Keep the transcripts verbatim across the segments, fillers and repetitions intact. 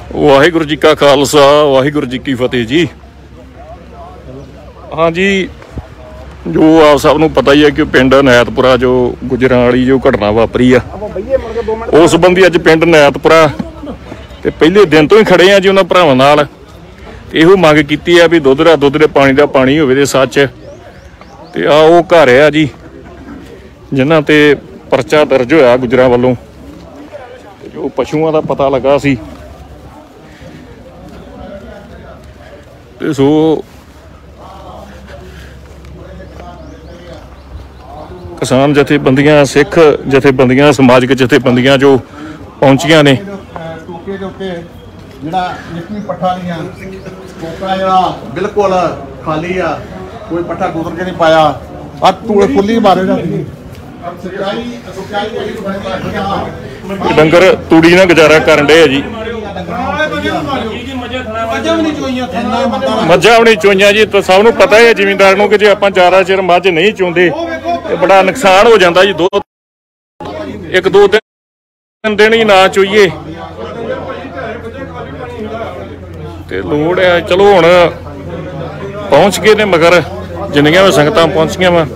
वाहिगुरू जी का खालसा वाहिगुरू जी की फतेह जी। हाँ जी, जो आप सब नूं पता ही है कि पिंड नैतपुरा जो गुजरां वाली जो घटना वापरी आ उस संबंधी अज पिंड नैतपुरा ते पहले दिन तो ही खड़े हैं जी उन्होंने भरावां नाल इहो मंग कीती है भी दुध दा दुध दे पानी दा पानी होवे ते सच ते आ वो घर है जी जिन्हां ते परचा दर्ज होया गुजरां वालों जो पशुओं का पता लगा सी ते सो किसान जथेबंदियां सिख जथेबंदियां समाजिक जथेबंदियां जो पहुंचियां ने बिल्कुल खाली आ कोई पट्ठा कुतर के नहीं पाया फुली मारे डंगर तूड़ी ना गुजारा करन डे जी मझां भी नहीं चोईयां जी। तो सब नूं पता है जिमींदार नूं कि जे आपां ज्यादा चिर मझ नहीं चोंदे ते बड़ा नुकसान हो जाता जी। दो एक दो तीन दिन ही ना चोईए ते लोड़ है। चलो हुण पहुंच गए ने मगर जिन्नियां भी संगतां पहुंचियां वा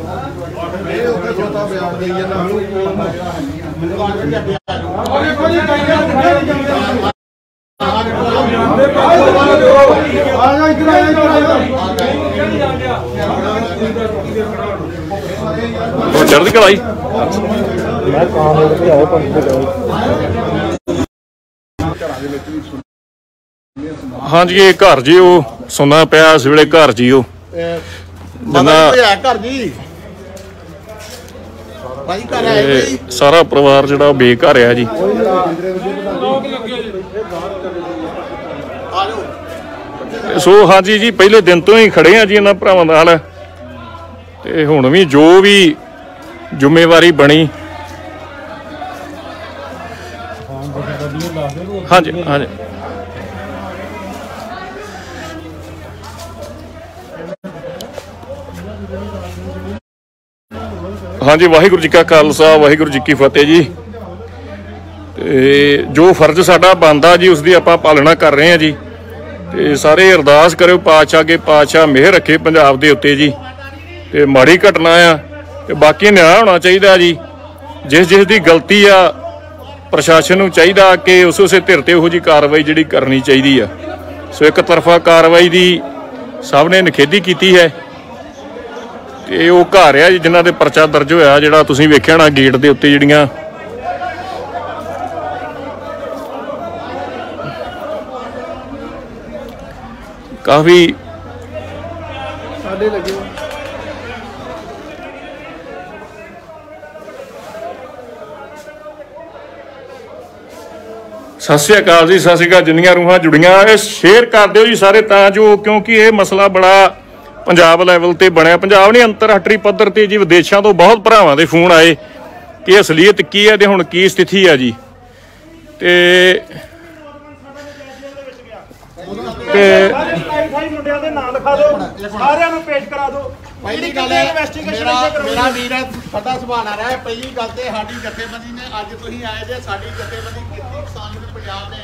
चढ़दी कलाई हाँ जी ये घर जी वो सुनना पिया इस वेले घर जी वो सारा परिवार जिहड़ा बेघर है जी। सो हाँ जी जी पहले दिन तो ही खड़े हैं जी इन्हां भरावां नाल ते हुण भी जो भी जिम्मेवारी बनी हाँ जी हाँ जी हाँ जी वाहिगुरू जी का खालसा वाहिगुरू जी की फतेह जी। ते जो फर्ज साडा बनदा जी उसकी आपां पालना कर रहे हैं जी। ते सारे अरदास करो पातशाह अगे पातशाह मेहर रखे पंजाब दे उत्ते जी। ते माड़ी घटना आ ते बाकी न्याय होना चाहिए जी। जिस जिस दी गलती आ प्रशासन नूं चाहिए कि उस उस धिर ते उहो जी कार्रवाई जिहड़ी करनी चाहिए आ। सो एक तरफा कार्रवाई दी सब ने निखेधी कीती है ते वो घर आ जी जिन्हां दे परचा दर्ज होया जिहड़ा तुसीं वेखिआ ना गेट दे उत्ते जिहड़ियां काफ़ी सत श्री अकाल जी सत श्री अकाल जिन्नियां रूहां जुड़ियां शेयर कर दिओ जी सारे तां जो क्योंकि ये मसला बड़ा पंजाब लैवल ते बनया पंजाब नहीं अंतरराष्ट्रीय पद्धर ते जी विदेशों तो बहुत भरावां दे फोन आए कि असलीयत की है ते हुण की स्थिति है जी। ते ते पहली गल मेरा वीर साडा सवाल आ रहा है। पहली गल ते साडी जथेबंदी ने अज तुसीं आए जे साडी जथेबंदी कितनी किसान ने पंजाब ने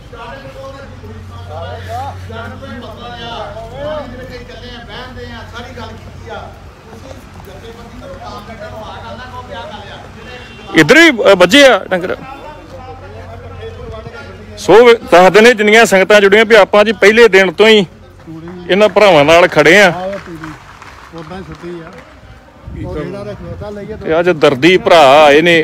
इधर ही बजे आ डंगर सो दसदे ने जिन्नियां संगतां जुड़ियां भी आपां जी पहले दिन तो ही इन्हां भरावां नाल खड़े आ ते अज दर्दी भरा आए ने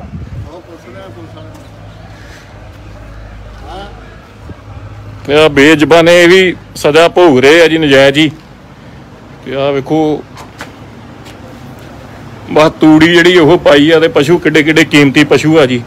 बेजबाने भी सजा भोग रहे है जी नजायज ही। आ वेखो बस तूड़ी जिहड़ी ओह पाई आ ते पशु किड्डे किड्डे कीमती पशु आ जी।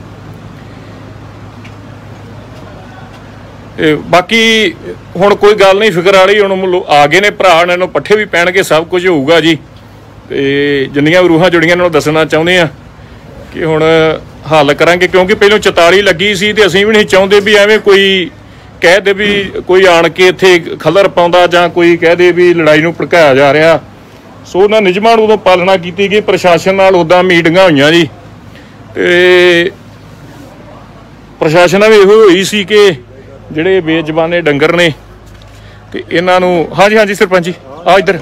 बाकी हुण कोई गल नहीं फिक्र वाली हुण आ गए ने भरा इन्हां नूं पट्ठे भी पैणगे सब कुछ होऊगा जी। ते जिन्नियां भी रूहां जुड़ियां इन्हां नूं दसना चाहुंदे आ कि हुण हल करांगे क्योंकि पहलों चौताली लगी सी ते असीं भी नहीं चाहुंदे भी एवें कोई कह दे भी कोई आण के इत्थे खलर पाउंदा जां कोई कह दे भी लड़ाई नूं भड़काया जा रहा। सो उन्हां नियमां नूं उदों पालना कीती गई प्रशासन नाल उदां मीटिंगां होईयां जी ते प्रशासन भी इहो होई सी कि ਜਿਹੜੇ ਬੇਜ਼ਬਾਨੇ ਡੰਗਰ ਨੇ ਤੇ ਇਹਨਾਂ ਨੂੰ। ਹਾਂਜੀ ਹਾਂਜੀ ਸਰਪੰਚ ਜੀ ਆ ਇੱਧਰ।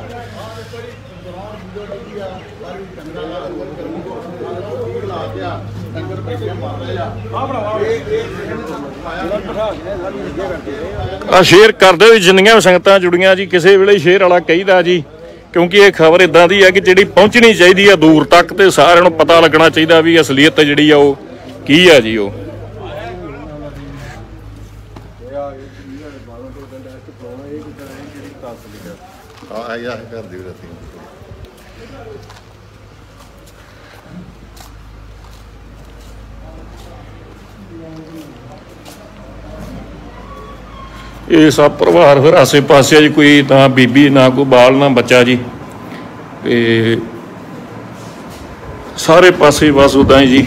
ਆ ਸ਼ੇਅਰ ਕਰ ਦਿਓ ਜੀ ਜਿੰਨੀਆਂ ਵੀ ਸੰਗਤਾਂ ਜੁੜੀਆਂ ਜੀ। ਕਿਸੇ ਵੇਲੇ ਸ਼ੇਅਰ ਵਾਲਾ ਕਹੀਦਾ ਜੀ, ਕਿਉਂਕਿ ਇਹ ਖਬਰ ਇਦਾਂ ਦੀ ਹੈ ਕਿ ਜਿਹੜੀ ਪਹੁੰਚਣੀ ਚਾਹੀਦੀ ਆ ਦੂਰ ਤੱਕ ਤੇ ਸਾਰਿਆਂ ਨੂੰ ਪਤਾ ਲੱਗਣਾ ਚਾਹੀਦਾ ਵੀ ਅਸਲੀਅਤ ਜਿਹੜੀ ਆ ਉਹ ਕੀ ਆ ਜੀ। ਉਹ ਇਹ ਸਭ ਪਰਿਵਾਰ ਫਿਰ ਆਸੇ ਪਾਸੇ ਜੀ, ਕੋਈ ਨਾ ਬੀਬੀ ਨਾ ਕੋਈ ਬਾਲ ਨਾ ਬੱਚਾ ਜੀ, ਤੇ ਸਾਰੇ ਪਾਸੇ ਬਸ ਉਦਾਂ ਹੀ ਜੀ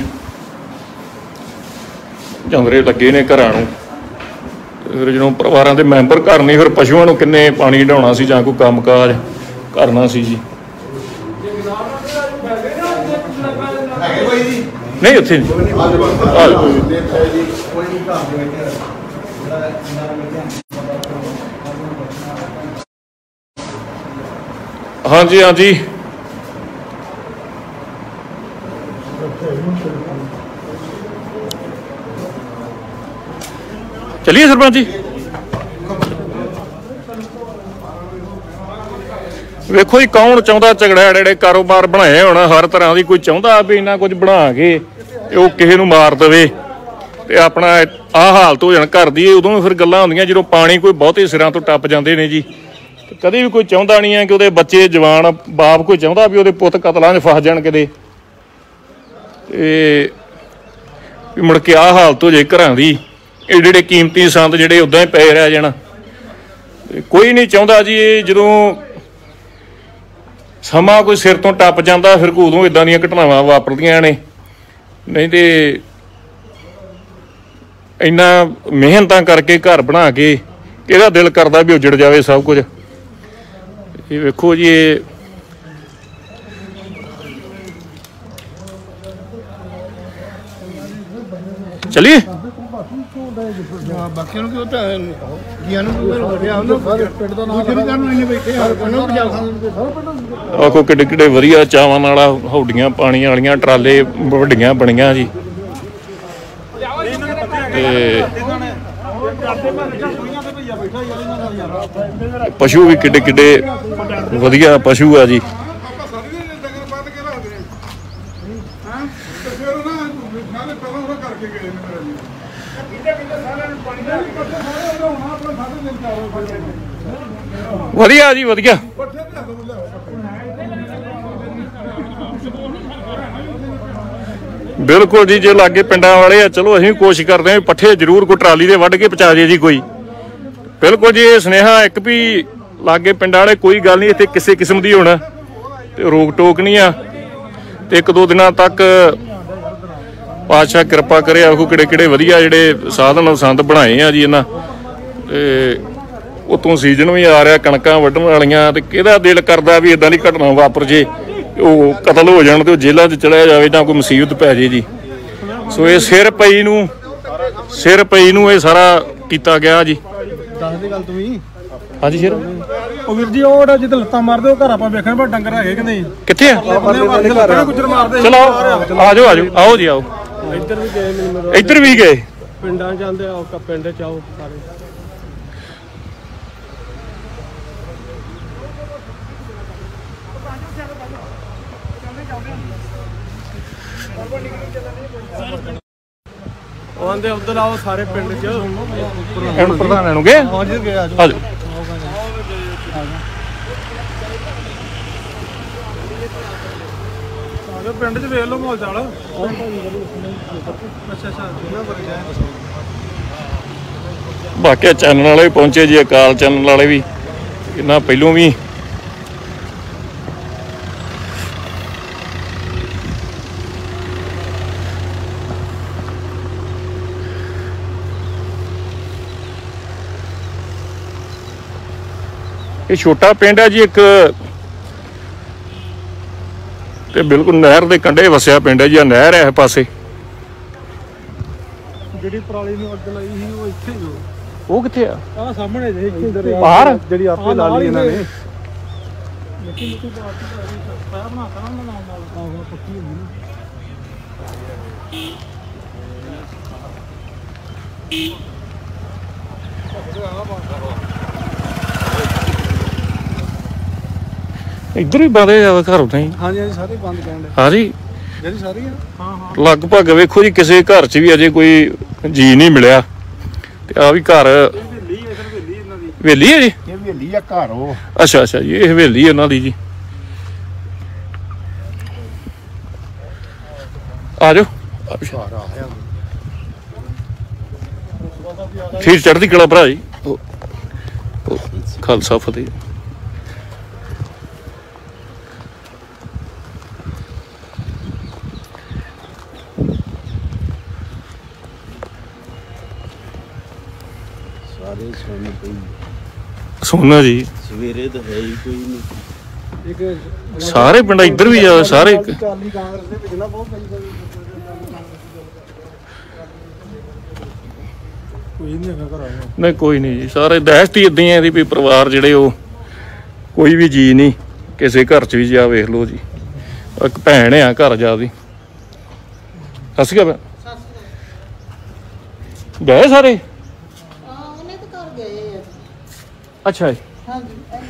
ਝੰਗਰੇ ਲੱਗੇ ਨੇ ਘਰਾਂ ਨੂੰ। ਫਿਰ ਜਦੋਂ ਪਰਿਵਾਰਾਂ ਦੇ ਮੈਂਬਰ ਘਰ ਨਹੀਂ, ਫਿਰ ਪਸ਼ੂਆਂ ਨੂੰ ਕਿੰਨੇ ਪਾਣੀ ਢਾਉਣਾ ਸੀ ਜਾਂ ਕੋਈ ਕੰਮ ਕਾਜ ਕਰਨਾ ਸੀ ਜੀ। ਨਹੀਂ ਉੱਥੇ ਹਾਂਜੀ ਹਾਂਜੀ ਚਲਿਏ ਸਰਪੰਚ ਜੀ। ਵੇਖੋ ਜੀ ਕੌਣ ਚਾਹੁੰਦਾ ਝਗੜਾ ਜਿਹੜੇ ਕਾਰੋਬਾਰ ਬਣਾਏ ਹੋਣ ਹਰ ਤਰ੍ਹਾਂ ਦੀ, ਕੋਈ ਚਾਹੁੰਦਾ ਵੀ ਇੰਨਾ ਕੁਝ ਬਣਾ ਕੇ ਉਹ ਕਿਸੇ ਨੂੰ ਮਾਰ ਦੇਵੇ ਤੇ ਆਪਣਾ ਆਹ ਹਾਲਤ ਹੋ ਜਾਣ ਘਰ ਦੀ। ਉਦੋਂ ਫਿਰ ਗੱਲਾਂ ਹੁੰਦੀਆਂ ਜਦੋਂ ਪਾਣੀ ਕੋਈ ਬਹੁਤੇ ਸਿਰਾਂ ਤੋਂ ਟੱਪ ਜਾਂਦੇ ਨੇ ਜੀ। ਕਦੇ ਵੀ ਕੋਈ ਚਾਹੁੰਦਾ ਨਹੀਂ ਹੈ ਕਿ ਉਹਦੇ ਬੱਚੇ ਜਵਾਨ ਬਾਪ ਕੋਈ ਚਾਹੁੰਦਾ ਵੀ ਉਹਦੇ ਪੁੱਤ ਕਤਲਾਂ 'ਚ ਫਸ ਜਾਣ ਕਿਤੇ, ਤੇ ਮੁੜ ਕੇ ਆਹ ਹਾਲਤ ਹੋ ਜਾਏ ਘਰਾਂ ਦੀ। ਇਹ ਜਿਹੜੇ ਕੀਮਤੀ ਸੰਦ ਜਿਹੜੇ ਉੱਦਾਂ ਹੀ ਪਏ ਰਹਿ ਜਾਣ, ਕੋਈ ਨਹੀਂ ਚਾਹੁੰਦਾ ਜੀ। ਇਹ ਜਦੋਂ ਸਮਾਂ ਕੋਈ ਸਿਰ ਤੋਂ ਟੱਪ ਜਾਂਦਾ ਫਿਰ ਉਦੋਂ ਇੱਦਾਂ ਦੀਆਂ ਘਟਨਾਵਾਂ ਵਾਪਰਦੀਆਂ ਨੇ। ਨਹੀਂ ਤੇ ਇੰਨਾ ਮਿਹਨਤਾਂ ਕਰਕੇ ਘਰ ਬਣਾ ਕੇ ਇਹਦਾ ਦਿਲ ਕਰਦਾ ਵੀ ਉਜੜ ਜਾਵੇ ਸਭ ਕੁਝ। ਇਹ ਵੇਖੋ ਜੀ ਇਹ ਚਲਿਏ ਬਾਕੀਆਂ ਨੂੰ ਕਿਉਂ ਜੀਆਂ ਨੂੰ ਪਿੰਡ ਦਾ ਨਾਮ ਕਰਨ ਇੰਨੇ ਬੈਠੇ ਆ ਉਹਨਾਂ ਪੰਜਾਬ ਖਾਨ ਆਖੋ ਕਿੱਡੇ ਕਿੱਡੇ ਵਧੀਆ ਚਾਵਾਂ ਨਾਲ ਹੌਡੀਆਂ ਪਾਣੀਆਂ ਵਾਲੀਆਂ ਟਰਾਲੇ ਵੱਡੀਆਂ ਬਣੀਆਂ ਜੀ। ਤੇ ਪਸ਼ੂ ਵੀ ਕਿੱਡੇ ਕਿੱਡੇ ਵਧੀਆ ਪਸ਼ੂ ਆ ਜੀ। ਵਧੀਆ ਜੀ ਵਧੀਆ। ਬਿਲਕੁਲ ਜੀ, ਜੇ ਲਾਗੇ ਪਿੰਡਾਂ ਵਾਲੇ ਆ ਚਲੋ ਅਸੀਂ ਵੀ ਕੋਸ਼ਿਸ਼ ਕਰਦੇ ਹਾਂ ਪੱਠੇ ਜ਼ਰੂਰ ਕੋਈ ਟਰਾਲੀ ਦੇ ਵੱਢ ਕੇ ਪਹੁੰਚਾ ਜੇ ਜੀ ਕੋਈ। ਬਿਲਕੁਲ ਜੀ, ਇਹ ਸੁਨੇਹਾ ਇੱਕ ਵੀ ਲਾਗੇ ਪਿੰਡਾਂ ਵਾਲੇ ਕੋਈ ਗੱਲ ਨਹੀਂ ਇੱਥੇ ਕਿਸੇ ਕਿਸਮ ਦੀ ਹੁਣ ਤੇ ਰੋਕ ਟੋਕ ਨਹੀਂ ਆ। ਤੇ ਇੱਕ ਦੋ ਦਿਨਾਂ ਤੱਕ ਪਾਤਸ਼ਾਹ ਕਿਰਪਾ ਕਰੇ ਆਖੋ ਕਿਹੜੇ ਕਿਹੜੇ ਵਧੀਆ ਜਿਹੜੇ ਸਾਧਨ ਸੰਦ ਬਣਾਏ ਆ ਜੀ ਇਹਨਾਂ। ਤੇ ਉਤੋਂ ਸੀਜ਼ਨ ਵੀ ਆ ਰਿਹਾ ਕਣਕਾਂ ਵੱਢਣ ਵਾਲੀਆਂ, ਤੇ ਕਿਹਦਾ ਦਿਲ ਕਰਦਾ ਵੀ ਇਦਾਂ ਦੀ ਘਟਨਾ ਵਾਪਰ ਜੇ, ਉਹ ਕਤਲ ਹੋ ਜਾਣ ਤੇ ਉਹ ਜੇਲ੍ਹਾਂ 'ਚ ਚਲਿਆ ਜਾਵੇ ਜਾਂ ਕੋਈ ਮੁਸੀਬਤ ਪੈ ਜੇ ਜੀ। ਸੋ ਇਹ ਸਿਰ ਪਈ ਨੂੰ ਸਿਰ ਪਈ ਨੂੰ ਇਹ ਸਾਰਾ ਕੀਤਾ ਗਿਆ ਜੀ। ਦੱਸ ਦੀ ਗੱਲ ਤੂੰ ਵੀ। ਹਾਂਜੀ ਸ਼ੇਰ ਉਹ ਵੀਰ ਜੀ ਉਹ ਜਿੱਦ ਲੱਤਾਂ ਮਾਰਦੇ ਉਹ ਘਰ ਆਪਾਂ ਵੇਖਣ ਪਰ ਡੰਗਰ ਹੈਗੇ ਕਿ ਨਹੀਂ ਕਿੱਥੇ ਆ? ਗੁੱਜਰ ਮਾਰਦੇ। ਚਲੋ ਆ ਜਾਓ ਆ ਜਾਓ ਆਓ ਜੀ ਆਓ। ਇੱਧਰ ਵੀ ਗਏ ਮੈਨੂੰ ਇੱਧਰ ਵੀ ਗਏ ਪਿੰਡਾਂ ਜਾਂਦੇ ਆ ਪਿੰਡ 'ਚ ਆਓ ਸਾਰੇ। ਆਂਦੇ ਉਧਰ ਆਓ ਸਾਰੇ ਪਿੰਡ 'ਚ ਹੁਣ ਪ੍ਰਧਾਨਾਂ ਨੂੰ ਗਏ। ਹਾਂਜੀ ਗਏ ਆ ਜਾਓ ਪਿੰਡ 'ਚ ਵੇਖ ਲਓ ਮਾਹੌਲ ਚਾਲ। ਅੱਛਾ ਅੱਛਾ ਬਾਕੀ ਚੈਨਲ ਵਾਲੇ ਵੀ ਪਹੁੰਚੇ ਜੀ, ਅਕਾਲ ਚੈਨਲ ਵਾਲੇ ਵੀ ਇਹਨਾਂ ਪਹਿਲੋਂ ਵੀ ਇਹ ਛੋਟਾ ਪਿੰਡ ਹੈ ਜੀ ਇੱਕ, ਤੇ ਬਿਲਕੁਲ ਨਹਿਰ ਦੇ ਕੰਢੇ ਵਸਿਆ ਪਿੰਡ ਹੈ ਜੀ। ਆ ਨਹਿਰ ਹੈ ਇਸ ਪਾਸੇ। ਜਿਹੜੀ ਪਰਾਲੀ ਨੂੰ ਅੱਗ ਲਾਈ ਸੀ ਉਹ ਇੱਥੇ ਹੀ ਉਹ ਕਿੱਥੇ ਆ? ਆ ਸਾਹਮਣੇ ਜੇ ਇੱਥੇ ਬਾਹਰ ਜਿਹੜੀ ਆਪੇ ਲਾ ਲਈ ਇਹਨਾਂ ਨੇ ਮਿੱਟੀ ਮਿੱਟੀ ਪਾਇਆ ਬਣਾਤਾ ਨਾ ਉਹਨਾਂ ਨਾਲ ਨਾਲ ਆਹ ਪੱਕੀ ਹੁੰਦੀ ਨਾ ਇੱਧਰ ਹੀ ਬੰਦੇ ਜ਼ਿਆਦਾ ਘਰ ਉਠਾਈ। ਹਾਂਜੀ ਹਾਂਜੀ ਸਾਰੇ ਬੰਦ ਕਹਿਣ ਦੇ ਹਾਂਜੀ ਜਿਹੜੀ ਸਾਰੀ ਆ ਹਾਂ ਹਾਂ ਲਗਭਗ ਵੇਖੋ ਜੀ ਕਿਸੇ ਘਰ 'ਚ ਵੀ ਅਜੇ ਕੋਈ ਜੀ ਨਹੀਂ ਮਿਲਿਆ ਤੇ ਆ ਵੀ ਘਰ ਹਵੇਲੀ ਹੈ ਸਰ ਹਵੇਲੀ ਇਹਨਾਂ ਦੀ ਹਵੇਲੀ ਹੈ ਜੀ। ਇਹ ਹਵੇਲੀ ਆ ਘਰ ਉਹ ਅੱਛਾ ਅੱਛਾ ਜੀ ਇਹ ਹਵੇਲੀ ਇਹਨਾਂ ਦੀ ਜੀ। ਆ ਜਾਓ ਘਰ ਆ ਗਿਆ ਠੀਕ ਚੜ੍ਹਦੀ ਕਲਾ ਭਰਾ ਜੀ। ਉਹ- ਉਹ ਖਾਲਸਾ ਫਤਿਹ। ਸਾਰੇ ਸੁਣ ਪਈ ਸੋਨਾ ਜੀ ਸਵੇਰੇ ਤਾਂ ਹੈ ਹੀ ਕੋਈ ਨਹੀਂ। ਇੱਕ ਸਾਰੇ ਪਿੰਡ ਇੱਧਰ ਵੀ ਆ ਸਾਰੇ ਇੱਕ- ਚਾਲੀ ਕਾਂਗਰਸ ਦੇ ਵਿੱਚ ਨਾ ਬਹੁਤ ਪਈ ਕੋਈ ਨਹੀਂ ਹੈਗਾ ਘਰ ਆਇਆ ਨਹੀਂ ਕੋਈ ਨਹੀਂ ਜੀ ਸਾਰੇ ਦਹਿਸ਼ਤ ਹੀ ਇਦਾਂ ਹੀ ਆ ਦੀ ਵੀ ਪਰਿਵਾਰ ਜਿਹੜੇ ਉਹ ਕੋਈ ਵੀ ਜੀ ਨਹੀਂ ਕਿਸੇ ਘਰ 'ਚ ਵੀ ਜਾ ਵੇਖ ਲਓ ਜੀ। ਇੱਕ ਭੈਣ ਆ ਘਰ ਜਾ ਦੀ। ਸਤਿ ਸ਼੍ਰੀ ਅਕਾਲ। ਗਏ ਸਾਰੇ? ਹਾਂ ਉਹਨੇ ਤਾਂ ਘਰ ਗਏ ਆ ਅੱਛਾ ਜੀ। ਹਾਂਜੀ